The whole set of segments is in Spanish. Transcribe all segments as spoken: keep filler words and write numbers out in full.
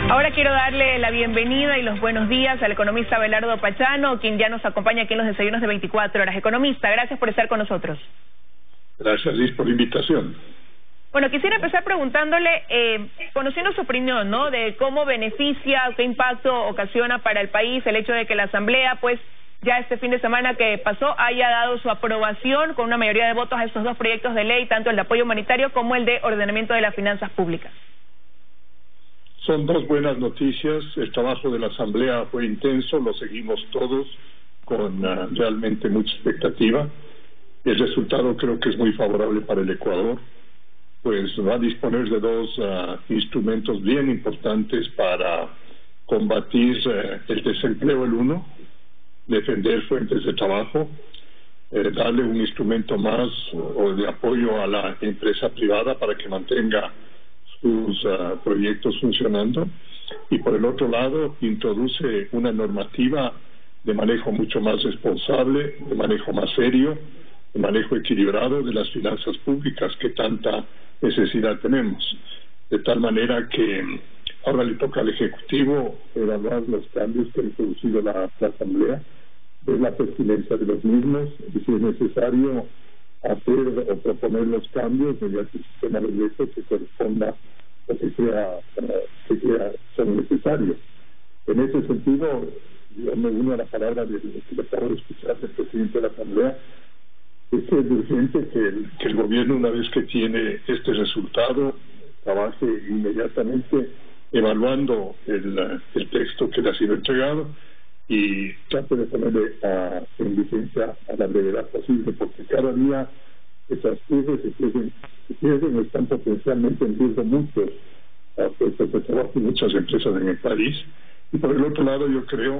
Ahora quiero darle la bienvenida y los buenos días al economista Abelardo Pachano, quien ya nos acompaña aquí en los desayunos de veinticuatro horas. Economista, gracias por estar con nosotros. Gracias, Liz, por la invitación. Bueno, quisiera empezar preguntándole, eh, conociendo su opinión, ¿no?, de cómo beneficia o qué impacto ocasiona para el país el hecho de que la Asamblea, pues, ya este fin de semana que pasó, haya dado su aprobación con una mayoría de votos a estos dos proyectos de ley, tanto el de apoyo humanitario como el de ordenamiento de las finanzas públicas. Son dos buenas noticias. El trabajo de la Asamblea fue intenso, lo seguimos todos con uh, realmente mucha expectativa. El resultado creo que es muy favorable para el Ecuador, pues va a disponer de dos uh, instrumentos bien importantes para combatir uh, el desempleo, el uno, defender fuentes de trabajo, eh, darle un instrumento más o de apoyo a la empresa privada para que mantenga sus uh, proyectos funcionando, y por el otro lado introduce una normativa de manejo mucho más responsable, de manejo más serio, de manejo equilibrado de las finanzas públicas que tanta necesidad tenemos, de tal manera que ahora le toca al Ejecutivo evaluar los cambios que ha introducido la, la Asamblea, ver la pertinencia de los mismos, y si es necesario hacer o proponer los cambios mediante el sistema de leyes que corresponda o que sea, que sea son necesarios. En ese sentido, yo me uno a la palabra de que acabo de escuchar del presidente de la Asamblea. Es que es urgente que el, que el gobierno, una vez que tiene este resultado, trabaje inmediatamente evaluando el, el texto que le ha sido entregado y trate de ponerle a, en vigencia a la brevedad posible, porque cada día esas piezas se pierden, se pierden, están potencialmente en riesgo muchos puestos de trabajo y muchas empresas en el país. Y por el otro lado, yo creo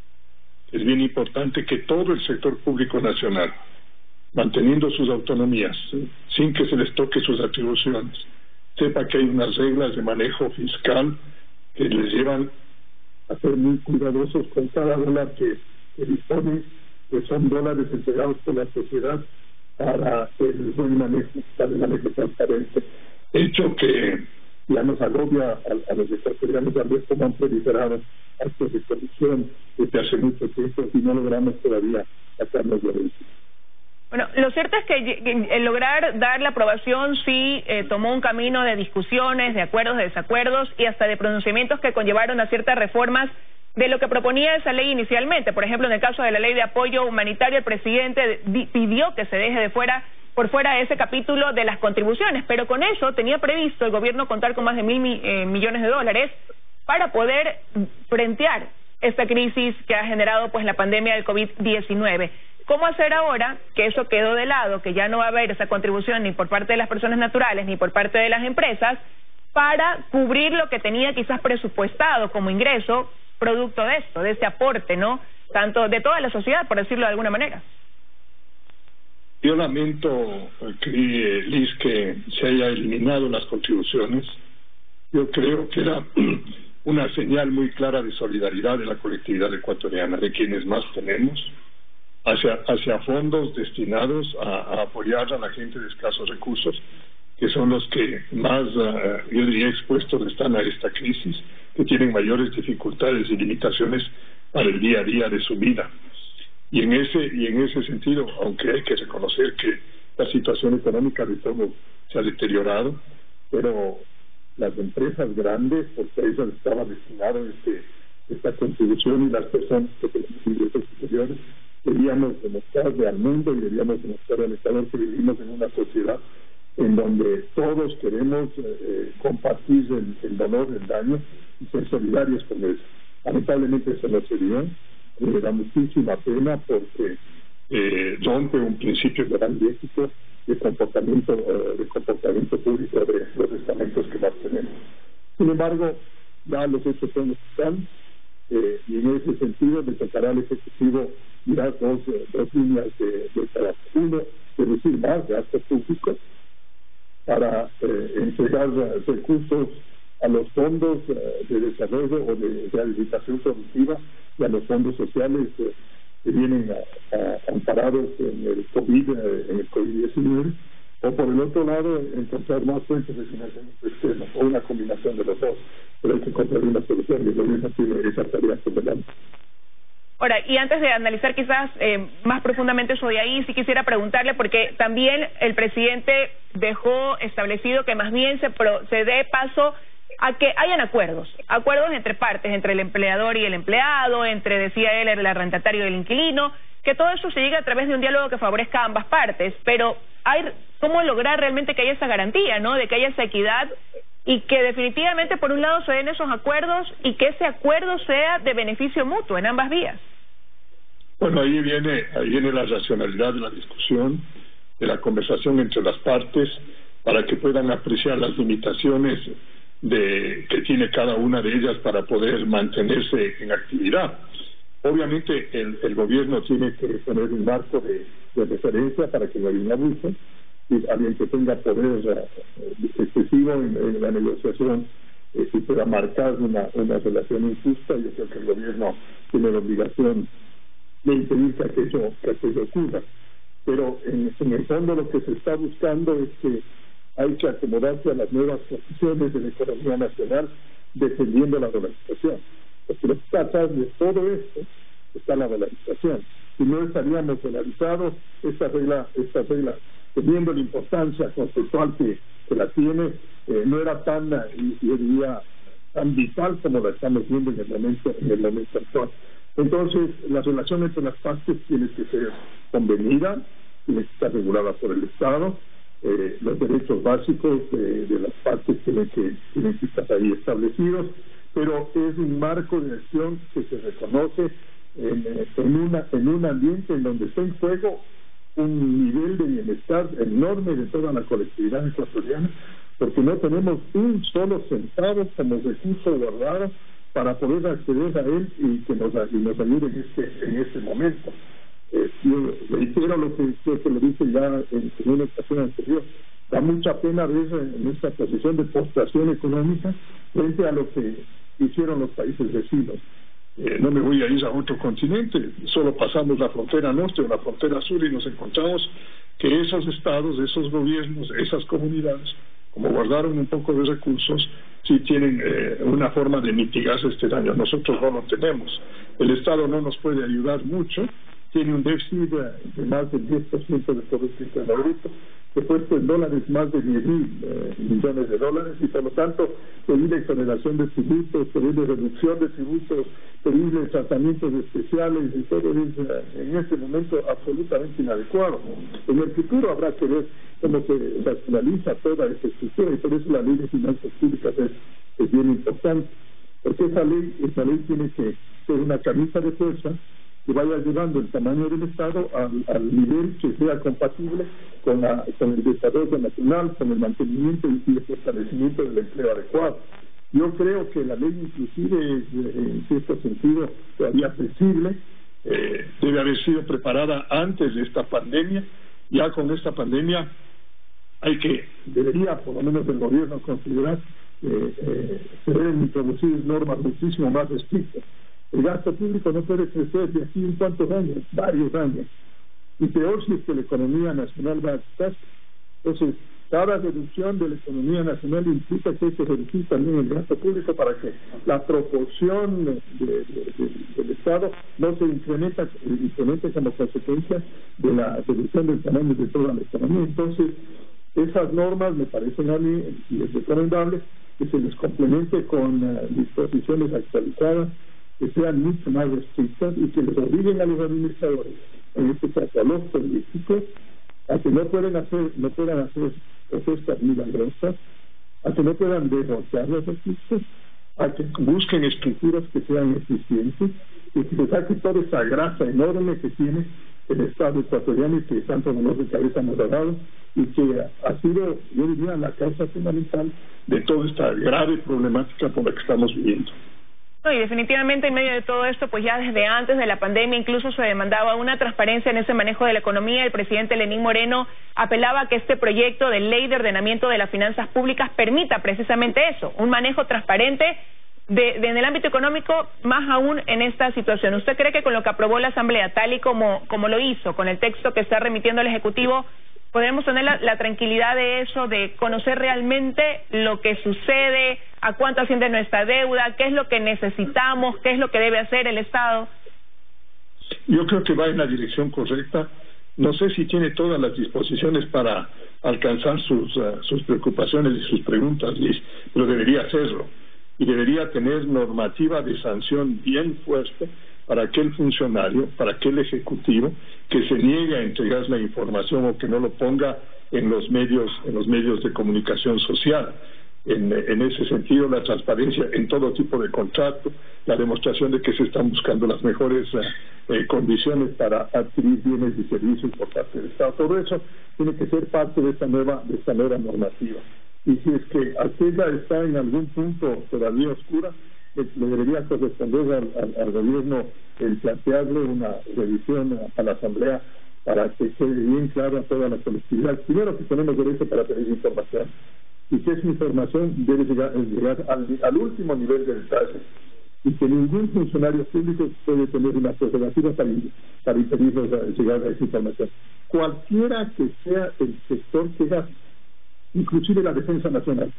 que es bien importante que todo el sector público nacional, manteniendo sus autonomías, sin que se les toque sus atribuciones, sepa que hay unas reglas de manejo fiscal que les llevan a ser muy cuidadosos con cada dólar que, que disponen, que son dólares entregados por la sociedad para el buen manejo, para el manejo transparente. Hecho que ya nos agobia a, a los ecuatorianos a ver cómo han proliferado actos de corrupción desde hace mucho tiempo y no logramos todavía sacarnos de eso. Bueno, lo cierto es que el lograr dar la aprobación sí eh, tomó un camino de discusiones, de acuerdos, de desacuerdos y hasta de pronunciamientos que conllevaron a ciertas reformas de lo que proponía esa ley inicialmente. Por ejemplo, en el caso de la ley de apoyo humanitario, el presidente pidió que se deje de fuera por fuera ese capítulo de las contribuciones, pero con eso tenía previsto el gobierno contar con más de mil eh, millones de dólares para poder frentear esta crisis que ha generado pues la pandemia del COVID diecinueve. ¿Cómo hacer ahora que eso quedó de lado, que ya no va a haber esa contribución ni por parte de las personas naturales ni por parte de las empresas, para cubrir lo que tenía quizás presupuestado como ingreso producto de esto, de este aporte, ¿no?, tanto de toda la sociedad, por decirlo de alguna manera? Yo lamento, que, Liz, que se haya eliminado las contribuciones. Yo creo que era una señal muy clara de solidaridad de la colectividad ecuatoriana, de quienes más tenemos, hacia, hacia fondos destinados a, a apoyar a la gente de escasos recursos, que son los que más, uh, yo diría, expuestos están a esta crisis, que tienen mayores dificultades y limitaciones para el día a día de su vida. Y en ese y en ese sentido, aunque hay que reconocer que la situación económica de todos se ha deteriorado, pero las empresas grandes, porque a ellas estaba destinado este, esta contribución, y las personas que tenemos ingresos superiores, debíamos demostrarle al mundo y debíamos demostrarle al Ecuador que vivimos en una sociedad en donde todos queremos eh, compartir el, el dolor, el daño y ser solidarios con eso. Lamentablemente eso no se dio. Me da muchísima pena porque eh, rompe un principio moral y ético de comportamiento, eh, de comportamiento público de los estamentos que más tenemos. Sin embargo, ya los hechos son los que están, eh, y en ese sentido le tocará al Ejecutivo mirar dos, eh, dos líneas de, de trabajo. Uno, reducir más gasto público para eh, entregar recursos a los fondos eh, de desarrollo o de rehabilitación productiva y a los fondos sociales eh, que vienen a, a, amparados en el COVID, eh, en el COVID diecinueve, o por el otro lado encontrar más fuentes de financiamiento externo o una combinación de los dos. pero hay que encontrar una solución y el gobierno tiene esa tarea por delante. Ahora, y antes de analizar quizás eh, más profundamente eso de ahí, sí quisiera preguntarle, porque también el presidente dejó establecido que más bien se, pro, se dé paso a que hayan acuerdos, acuerdos entre partes, entre el empleador y el empleado, entre, decía él, el arrendatario y el inquilino, que todo eso se llegue a través de un diálogo que favorezca a ambas partes, pero hay cómo lograr realmente que haya esa garantía, ¿no?, de que haya esa equidad y que definitivamente por un lado se den esos acuerdos y que ese acuerdo sea de beneficio mutuo en ambas vías. Bueno, ahí viene, ahí viene la racionalidad de la discusión, de la conversación entre las partes, para que puedan apreciar las limitaciones de que tiene cada una de ellas para poder mantenerse en actividad. Obviamente el, el gobierno tiene que poner un marco de, de referencia para que no haya un abuso, y alguien que tenga poder uh, excesivo en, en la negociación eh, si pueda marcar una, una relación injusta. Yo creo que el gobierno tiene la obligación de impedir que aquello, que aquello ocurra. Pero en, en el fondo lo que se está buscando es que hay que acomodarse a las nuevas condiciones de la economía nacional defendiendo la dolarización. Porque lo que está atrás de todo esto está la dolarización. Si no estaríamos dolarizados, esta regla, esta regla, teniendo la importancia conceptual que, que la tiene, eh, no era tan, yo diría, tan vital como la estamos viendo en el momento, en el momento actual. Entonces, la relación entre las partes tiene que ser convenida, tiene que estar regulada por el Estado, eh, los derechos básicos de, de las partes tienen que, tienen que estar ahí establecidos, pero es un marco de acción que se reconoce en, en, una, en un ambiente en donde está en juego un nivel de bienestar enorme de toda la colectividad ecuatoriana, porque no tenemos un solo centavo como recurso guardado para poder acceder a él y que nos, y nos ayude en este, en este momento. Eh, yo reitero lo que creo que lo dije ya en, en una ocasión anterior. Da mucha pena ver en esta posición de postración económica frente a lo que hicieron los países vecinos. Eh, no me voy a ir a otro continente, solo pasamos la frontera norte o la frontera sur y nos encontramos que esos estados, esos gobiernos, esas comunidades, como guardaron un poco de recursos, sí tienen eh, una forma de mitigarse este daño. Nosotros no lo tenemos. El Estado no nos puede ayudar mucho, tiene un déficit de, de más del diez por ciento del Producto Interno Bruto, que puesto en dólares más de diez mil eh, millones de dólares, y por lo tanto pedirle exoneración de tributos, pedirle reducción de tributos, pedirle tratamientos especiales, y todo es eh, en este momento absolutamente inadecuado. En el futuro habrá que ver cómo se racionaliza toda esta estructura, y por eso la ley de finanzas públicas es, es bien importante, porque esa ley, esa ley tiene que ser una camisa de fuerza que vaya llevando el tamaño del Estado al, al nivel que sea compatible con, la, con el desarrollo nacional, con el mantenimiento y el fortalecimiento del empleo adecuado. Yo creo que la ley inclusive es, en cierto sentido, todavía flexible, eh, debe haber sido preparada antes de esta pandemia. Ya con esta pandemia hay que, debería por lo menos el gobierno considerar eh, eh, se deben introducir normas muchísimo más estrictas. El gasto público no puede crecer de aquí en cuántos años, varios años, y peor si es que la economía nacional va a estar. Entonces, cada reducción de la economía nacional implica que hay que reducir también el gasto público para que la proporción de, de, de, del Estado no se incrementa, incremente como consecuencia de la reducción del tamaño de toda la economía. Entonces, esas normas me parecen a mí, y es recomendable, que se les complemente con uh, disposiciones actualizadas, que sean mucho más estrictas y que les obliguen a los administradores, en este caso a los políticos, a que no pueden hacer, no puedan hacer propuestas milagrosas, a que no puedan derrochar los recursos, a que busquen estructuras que sean eficientes y que se saque toda esa grasa enorme que tiene el Estado ecuatoriano y que tanto dolor de cabeza nos ha dado, y que ha sido, yo diría, la causa fundamental de toda esta grave problemática por la que estamos viviendo. No, y definitivamente en medio de todo esto, pues ya desde antes de la pandemia incluso se demandaba una transparencia en ese manejo de la economía. El presidente Lenín Moreno apelaba a que este proyecto de ley de ordenamiento de las finanzas públicas permita precisamente eso, un manejo transparente de, de en el ámbito económico, más aún en esta situación. ¿Usted cree que con lo que aprobó la Asamblea, tal y como, como lo hizo, con el texto que está remitiendo el Ejecutivo, ¿Podremos tener la, la tranquilidad de eso, de conocer realmente lo que sucede, a cuánto asciende nuestra deuda, qué es lo que necesitamos, qué es lo que debe hacer el Estado? Yo creo que va en la dirección correcta. No sé si tiene todas las disposiciones para alcanzar sus, uh, sus preocupaciones y sus preguntas, Liz, pero debería hacerlo. Y debería tener normativa de sanción bien fuerte para aquel funcionario, para aquel ejecutivo que se niegue a entregar la información o que no lo ponga en los medios, en los medios de comunicación social. En, en ese sentido, la transparencia en todo tipo de contrato, la demostración de que se están buscando las mejores eh, condiciones para adquirir bienes y servicios por parte del Estado. Todo eso tiene que ser parte de esta nueva, de esta nueva normativa. Y si es que aquella está en algún punto todavía oscura, le, le debería corresponder al, al, al gobierno el plantearle una revisión a, a la Asamblea para que quede bien claro a toda la colectividad. Primero, que tenemos derecho para tener información, y que esa información debe llegar, llegar al, al último nivel de detalle, y que ningún funcionario público puede tener una prerrogativa para, para impedirnos llegar a esa información. Cualquiera que sea el sector que gaste, inclusive la defensa nacional,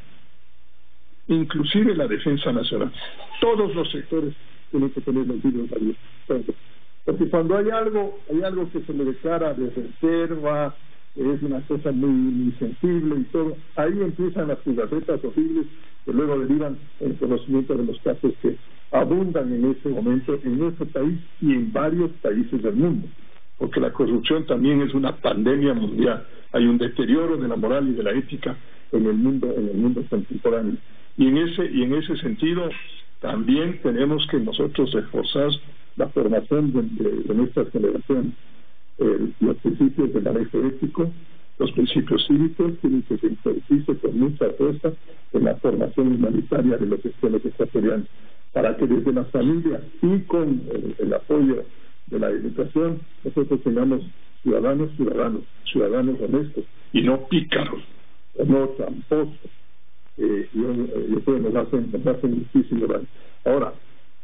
inclusive la defensa nacional, todos los sectores tienen que tener los libros abiertos. Porque cuando hay algo, hay algo que se le declara de reserva, es una cosa muy, muy sensible y todo, ahí empiezan las jugarretas horribles que luego derivan en conocimiento de los casos que abundan en este momento en nuestro país y en varios países del mundo, porque la corrupción también es una pandemia mundial. Hay un deterioro de la moral y de la ética en el mundo, en el mundo contemporáneo, y en ese y en ese sentido también tenemos que nosotros reforzar la formación de, de, de nuestras generaciones. Eh, los principios de manejo ético, los principios cívicos tienen que introducirse con mucha fuerza en la formación humanitaria de los pueblos ecuatorianos, para que desde las familias y con el, el apoyo de la educación nosotros tengamos ciudadanos, ciudadanos, ciudadanos honestos y no pícaros, no tramposos. Eh, yo, yo creo que nos hacen, nos hacen muchísimo daño. Ahora,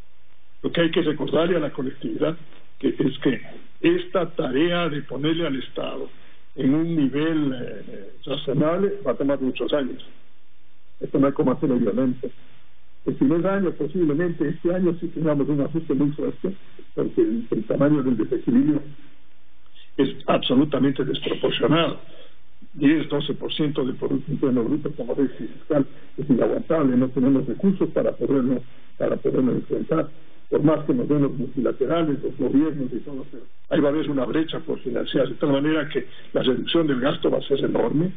lo que hay que recordarle a la colectividad que es que esta tarea de ponerle al Estado en un nivel eh, razonable va a tomar muchos años. Esto no hay como hacerlo violento. El primer año, posiblemente, este año sí tengamos un ajuste muy fuerte, porque el, el tamaño del desequilibrio es absolutamente desproporcionado. diez, doce por ciento del Producto Interno Bruto como déficit fiscal es inaguantable, no tenemos recursos para poderlo, para poderlo enfrentar. Por más que nos den los multilaterales, los gobiernos y todo, pero ahí va a haber una brecha por financiar, de tal manera que la reducción del gasto va a ser enorme.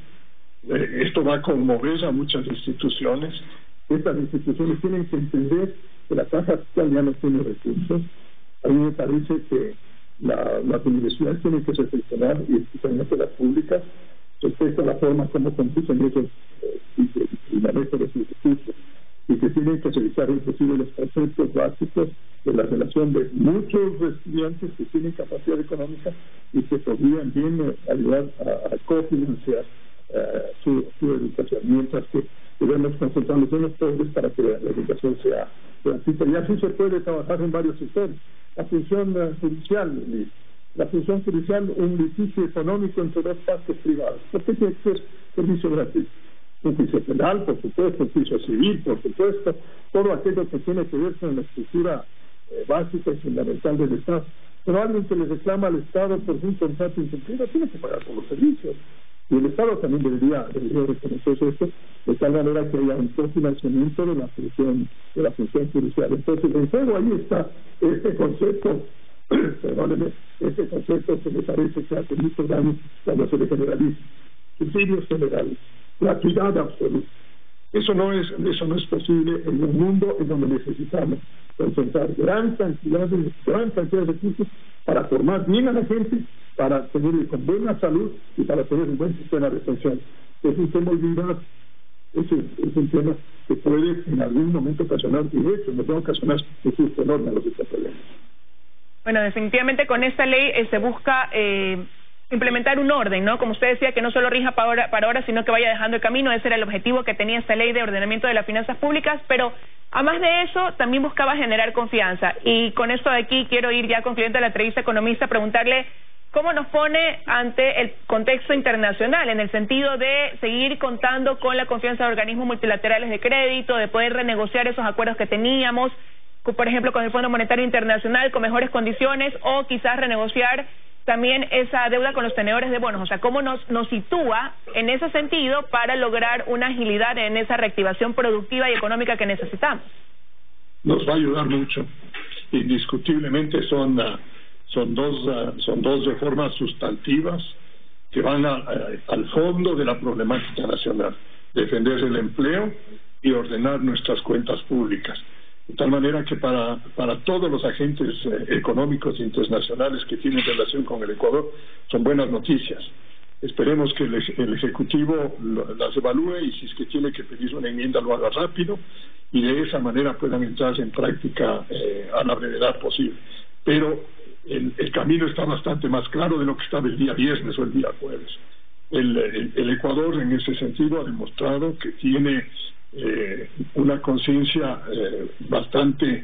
Eh, esto va a conmover a muchas instituciones. Estas instituciones tienen que entender que la caja fiscal ya no tiene recursos. A mí me parece que la, las universidades tienen que reflexionar, y especialmente las públicas, respecto a la forma como conducen esos eh, y, y manejo de sus recursos, y que tienen que revisar inclusive los conceptos básicos de la relación de muchos estudiantes que tienen capacidad económica y que podrían bien eh, ayudar a, a cofinanciar uh, su, su educación, mientras que debemos concentrarnos en los pobres para que la, la educación sea gratuita. Y así se puede trabajar en varios sectores. La función uh, judicial, la función judicial, un litigio económico entre dos partes privadas. ¿Por qué tiene que ser servicio gratuito? Un juicio penal, por supuesto, un juicio civil, por supuesto, todo aquello que tiene que ver con la estructura eh, básica y fundamental del Estado. Pero alguien que le reclama al Estado por un contrato incumplido tiene que pagar por los servicios. Y el Estado también debería, debería reconocer esto, de tal manera que haya un cofinanciamiento de la función, de la función judicial. Entonces, en juego ahí está este concepto, perdónenme, este concepto que me parece que hace mucho daño cuando se le generaliza. Subsidios generales, gratuidad absoluta. Eso no es, eso no es posible en un mundo en donde necesitamos concentrar gran cantidad de, gran cantidad de recursos para formar bien a la gente, para tener con buena salud y para tener un buen sistema de pensión. Es un tema olvidado, es, es un tema que puede en algún momento ocasionar, y de hecho nos va a ocasionar un susto enorme a los ecuatorianos. Bueno, definitivamente con esta ley eh, se busca eh, implementar un orden, ¿no? Como usted decía, que no solo rija para ahora, para ahora, sino que vaya dejando el camino. Ese era el objetivo que tenía esta ley de ordenamiento de las finanzas públicas, pero además de eso, también buscaba generar confianza. Y con esto de aquí quiero ir ya concluyendo la entrevista economista, preguntarle ¿cómo nos pone ante el contexto internacional, en el sentido de seguir contando con la confianza de organismos multilaterales de crédito, de poder renegociar esos acuerdos que teníamos, por ejemplo, con el Fondo Monetario Internacional, con mejores condiciones, o quizás renegociar también esa deuda con los tenedores de bonos? O sea, ¿cómo nos, nos sitúa en ese sentido para lograr una agilidad en esa reactivación productiva y económica que necesitamos? Nos va a ayudar mucho. Indiscutiblemente son... Uh... Son dos, uh, son dos reformas sustantivas que van a, a, al fondo de la problemática nacional: defender el empleo y ordenar nuestras cuentas públicas. De tal manera que para, para todos los agentes eh, económicos internacionales que tienen relación con el Ecuador, son buenas noticias. Esperemos que el, el Ejecutivo lo, las evalúe, y si es que tiene que pedir una enmienda lo haga rápido, y de esa manera puedan entrar en práctica eh, a la brevedad posible. Pero El, el camino está bastante más claro de lo que estaba el día viernes o el día jueves. El, el, el Ecuador, en ese sentido, ha demostrado que tiene eh, una conciencia eh, bastante,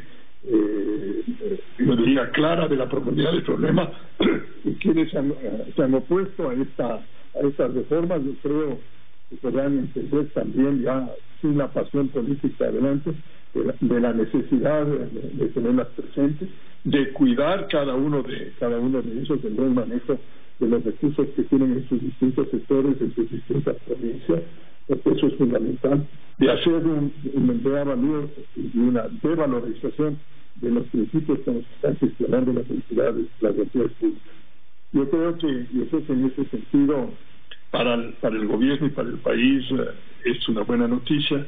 eh, yo diría, clara de la profundidad del problema, y quienes se han, se han opuesto a esta a estas reformas, yo creo que podrán entender también, ya sin la pasión política adelante, de la, de la necesidad de, de tenerlas presentes, de cuidar cada uno de cada uno de ellos, del buen manejo de los recursos que tienen en sus distintos sectores, en sus distintas provincias, porque eso es fundamental, de hacer un, un reavalúo y una devalorización de los principios que nos están gestionando las entidades, las entidades públicas. Yo creo que, yo creo que en ese sentido, para el, para el gobierno y para el país, eh, es una buena noticia.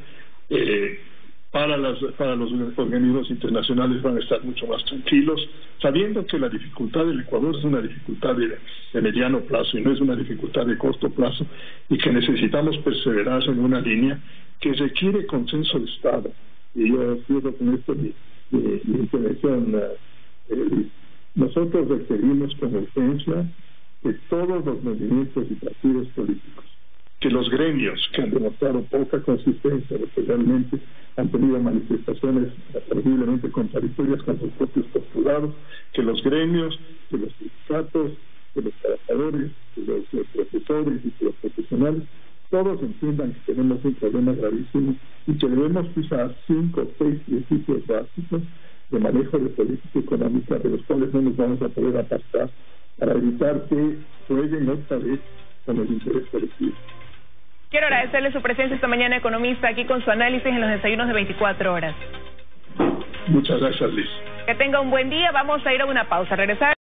Eh, para las para los organismos internacionales van a estar mucho más tranquilos, sabiendo que la dificultad del Ecuador es una dificultad de, de mediano plazo y no es una dificultad de corto plazo, y que necesitamos perseverar en una línea que requiere consenso de Estado. Y yo cierro con esto mi, mi, mi intervención. Eh, nosotros requerimos con urgencia que todos los movimientos y partidos políticos, que los gremios que han demostrado poca consistencia, porque realmente han tenido manifestaciones terriblemente contradictorias con sus propios postulados, que los gremios, que los sindicatos, que los trabajadores, que los, los profesores y que los profesionales, todos entiendan que tenemos un problema gravísimo y que debemos usar cinco o seis principios básicos de manejo de política económica, de los cuales no nos vamos a poder apartar, para evitar que jueguen otra vez con el interés colectivo. Quiero agradecerle su presencia esta mañana, economista, aquí con su análisis en los desayunos de veinticuatro horas. Muchas gracias, Liz. Que tenga un buen día. Vamos a ir a una pausa. Regresar.